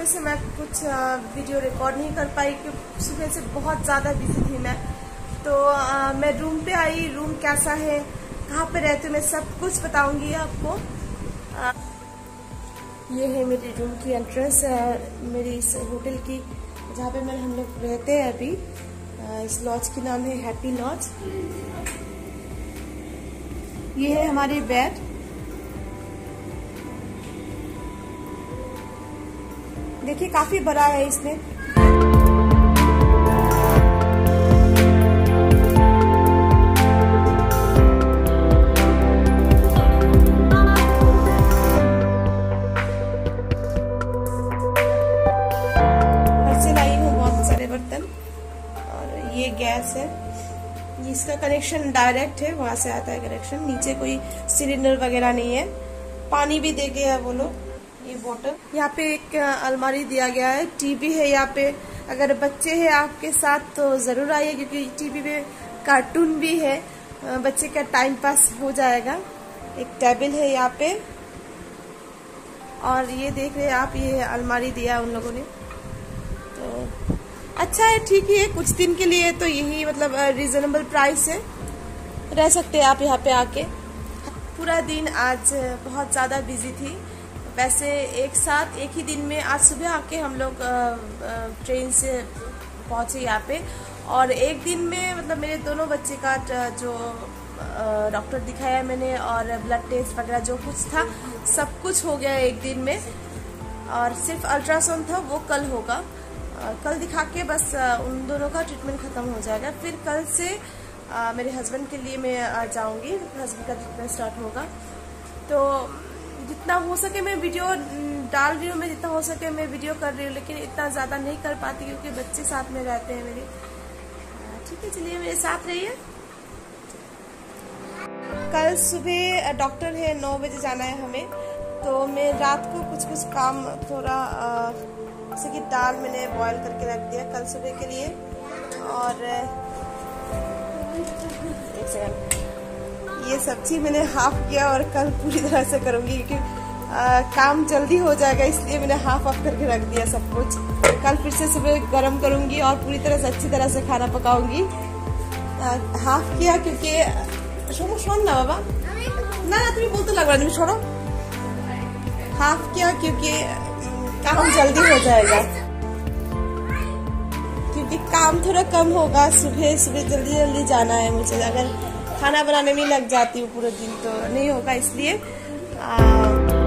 वजह से मैं कुछ वीडियो रिकॉर्ड नहीं कर पाई क्योंकि सुबह से बहुत ज़्यादा बिजी थी मैं। तो मैं रूम पे आई, रूम कैसा है, कहाँ पे रहते, मैं सब कुछ बताऊंगी आपको। ये है मेरी रूम की एंट्रेंस, मेरी इस होटल की, जहाँ पे हम लोग रहते हैं अभी। इस लॉज की नाम है हैप्पी लॉज। ये है हमारी बेड। देखिए काफी बड़ा है इसमें। ये गैस है, इसका कनेक्शन डायरेक्ट है, वहां से आता है कनेक्शन। नीचे कोई सिलेंडर वगैरह नहीं है। पानी भी दे गया है वो लोग। ये बोतल, यहाँ पे एक अलमारी दिया गया है। टीवी है यहाँ पे। अगर बच्चे हैं आपके साथ तो जरूर आइए, क्योंकि टीवी में कार्टून भी है, बच्चे का टाइम पास हो जाएगा। एक टेबल है यहाँ पे, और ये देख रहे हैं आप, ये अलमारी दिया उन लोगों ने। तो अच्छा है, ठीक ही है, कुछ दिन के लिए तो यही मतलब रीजनेबल प्राइस है, रह सकते हैं आप यहाँ पे आके। पूरा दिन आज बहुत ज़्यादा बिजी थी। वैसे एक साथ एक ही दिन में आज सुबह आके हम लोग ट्रेन से पहुँचे यहाँ पे, और एक दिन में मतलब मेरे दोनों बच्चे का जो डॉक्टर दिखाया मैंने, और ब्लड टेस्ट वगैरह जो कुछ था सब कुछ हो गया एक दिन में। और सिर्फ अल्ट्रासाउंड था, वो कल होगा। कल दिखा के बस उन दोनों का ट्रीटमेंट खत्म हो जाएगा। फिर कल से मेरे हस्बैंड के लिए मैं जाऊंगी, हस्बैंड का ट्रीटमेंट स्टार्ट होगा। तो जितना हो सके मैं वीडियो डाल रही हूँ, मैं जितना हो सके मैं वीडियो कर रही हूँ, लेकिन इतना ज़्यादा नहीं कर पाती क्योंकि बच्चे साथ में रहते हैं मेरे। ठीक है, चलिए मेरे साथ रहिए। कल सुबह डॉक्टर है, 9 बजे जाना है हमें। तो मैं रात को कुछ काम थोड़ा जैसे कि दाल मैंने बॉईल करके रख दिया कल सुबह के लिए। और एक सेकंड, ये सब्जी मैंने हाफ किया और कल पूरी तरह से करूँगी, क्योंकि काम जल्दी हो जाएगा, इसलिए मैंने हाफ करके रख दिया सब कुछ। कल फिर से सुबह गरम करूँगी और पूरी तरह से अच्छी तरह से खाना पकाऊंगी। हाफ किया क्योंकि शोन ना बाबा ना तुम्हें बोलते लग रहा है, छोड़ो। हाफ किया क्योंकि काम जल्दी हो जाएगा, क्योंकि काम थोड़ा कम होगा। सुबह सुबह जल्दी जाना है मुझे। अगर खाना बनाने में लग जाती हूँ पूरे दिन तो नहीं होगा, इसलिए